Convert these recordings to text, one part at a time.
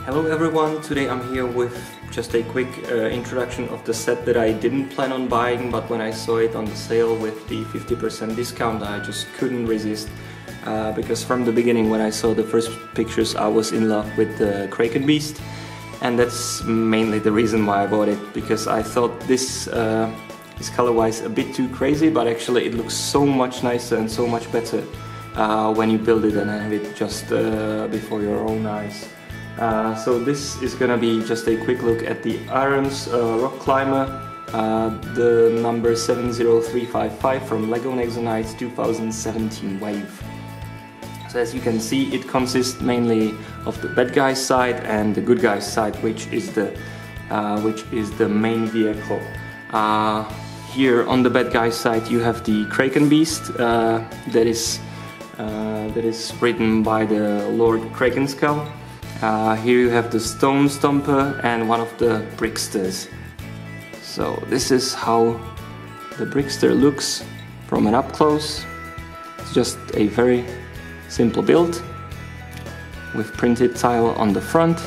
Hello everyone, today I'm here with just a quick introduction of the set that I didn't plan on buying, but when I saw it on the sale with the 50% discount I just couldn't resist, because from the beginning when I saw the first pictures I was in love with the Kraken Beast, and that's mainly the reason why I bought it, because I thought this is color-wise a bit too crazy, but actually it looks so much nicer and so much better when you build it and have it just before your own eyes. So this is gonna be just a quick look at the Irons Rock Climber, the number 70355 from LEGO Nexo 2017 Wave. So as you can see, it consists mainly of the bad guy's side and the good guy's side, which is the main vehicle. Here on the bad guy's side you have the Kraken Beast that is ridden by the Lord Kraken Skull. Here you have the Stone Stomper and one of the Bricksters. So this is how the Brickster looks from an up close. It's just a very simple build with printed tile on the front.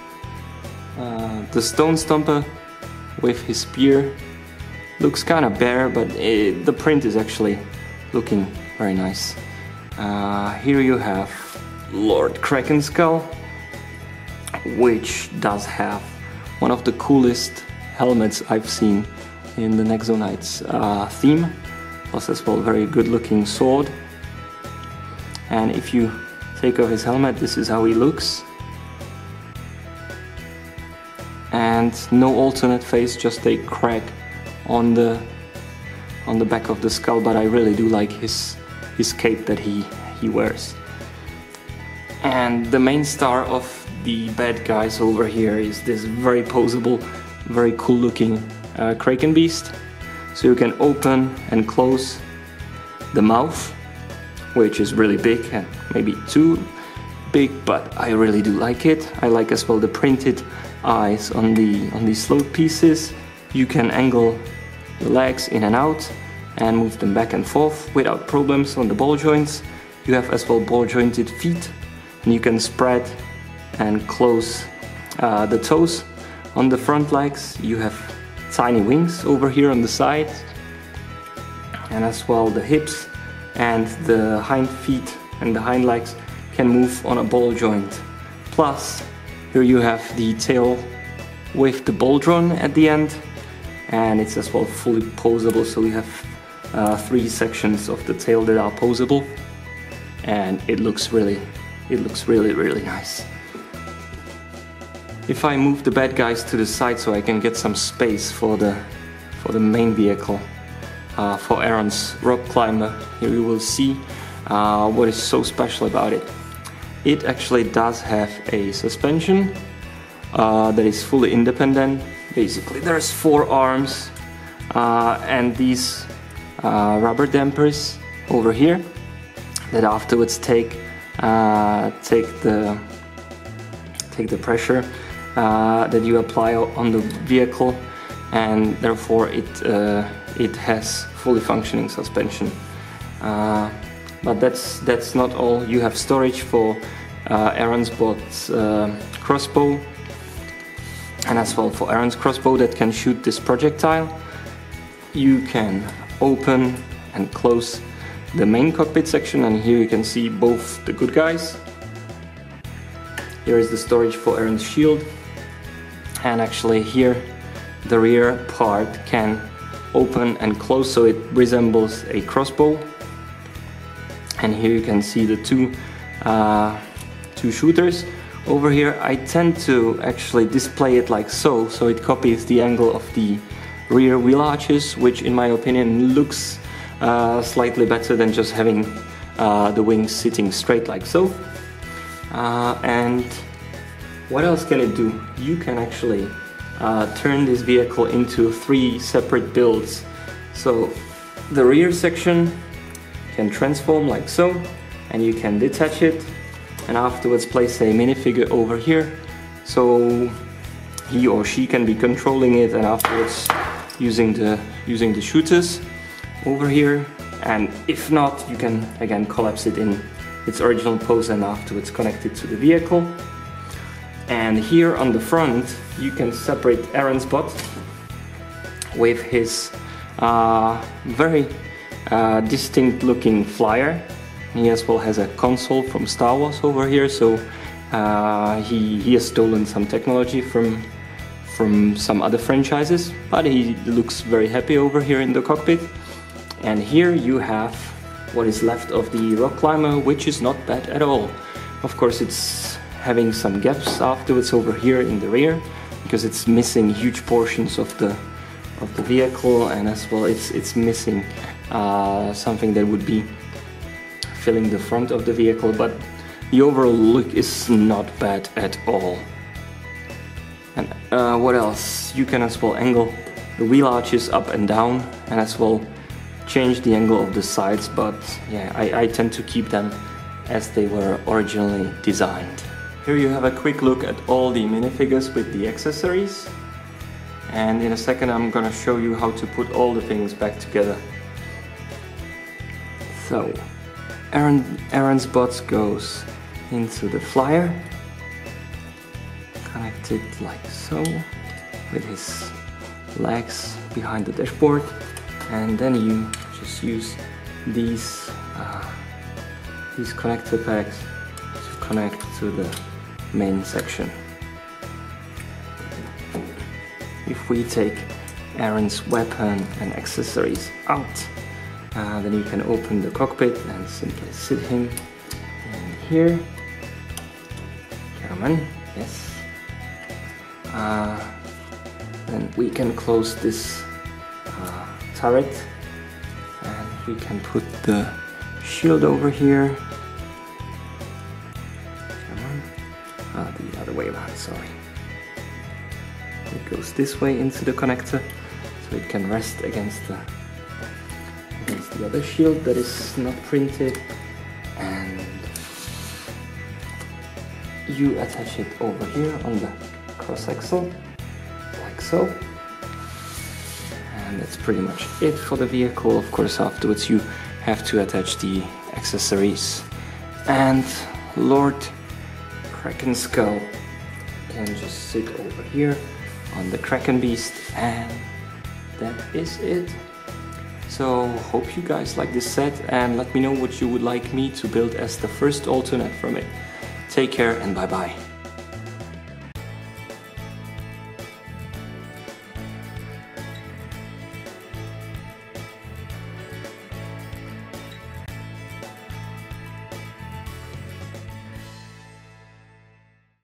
The Stone Stomper with his spear looks kind of bare, but the print is actually looking very nice. Here you have Lord Kraken Skull, which does have one of the coolest helmets I've seen in the Nexo theme, plus as well very good looking sword. And if you take off his helmet, this is how he looks. And no alternate face, just a crack on the back of the skull, but I really do like his cape that he wears. And the main star of the bad guys over here is this very poseable, very cool looking Kraken Beast. So you can open and close the mouth, which is really big and maybe too big, but I really do like it. I like as well the printed eyes on the slope pieces. You can angle the legs in and out and move them back and forth without problems on the ball joints. You have as well ball jointed feet, and you can spread and close the toes on the front legs. You have tiny wings over here on the side, and as well the hips and the hind feet and the hind legs can move on a ball joint. Plus here you have the tail with the ball-drawn at the end, and it's as well fully posable, so we have 3 sections of the tail that are posable, and it looks really nice. If I move the bad guys to the side so I can get some space for the main vehicle, for Aaron's Rock Climber, here you will see what is so special about it. It actually does have a suspension that is fully independent. Basically there's 4 arms and these rubber dampers over here that afterwards take the pressure that you apply on the vehicle, and therefore it has fully functioning suspension. But that's not all. You have storage for Aaron's bot's crossbow, and as well for Aaron's crossbow that can shoot this projectile. You can open and close the main cockpit section, and here you can see both the good guys. Here is the storage for Aaron's shield, and actually here the rear part can open and close, so it resembles a crossbow. And here you can see the two shooters. Over here I tend to actually display it like so it copies the angle of the rear wheel arches, which in my opinion looks slightly better than just having the wings sitting straight like so. And what else can it do? You can actually turn this vehicle into 3 separate builds. So the rear section can transform like so, and you can detach it and afterwards place a minifigure over here, so he or she can be controlling it, and afterwards using the shooters over here. And if not, you can again collapse it in its original pose and afterwards connect it to the vehicle. And here on the front you can separate Aaron's bot with his very distinct looking flyer. He as well has a console from Star Wars over here, so he has stolen some technology from some other franchises, but he looks very happy over here in the cockpit. And here you have what is left of the rock climber, which is not bad at all. Of course, it's having some gaps afterwards over here in the rear, because it's missing huge portions of the vehicle, and as well it's missing something that would be filling the front of the vehicle, but the overall look is not bad at all. And what else? You can as well angle the wheel arches up and down, and as well change the angle of the sides, but yeah, I tend to keep them as they were originally designed. Here you have a quick look at all the minifigures with the accessories, and in a second I'm gonna show you how to put all the things back together. So Aaron's bot goes into the flyer, connected like so, with his legs behind the dashboard, and then you just use these connector pads to connect to the main section. If we take Aaron's weapon and accessories out, then you can open the cockpit and simply sit him in here. Come on, yes. Then we can close this turret, and we can put the shield over here. Come on. The other way around, sorry. It goes this way into the connector, so it can rest against the other shield that is not printed, and you attach it over here on the cross axle, like so. And that's pretty much it for the vehicle. Of course, afterwards you have to attach the accessories, and Lord Kraken Skull can just sit over here on the Kraken Beast, and that is it. So hope you guys like this set, and let me know what you would like me to build as the first alternate from it. Take care and bye bye.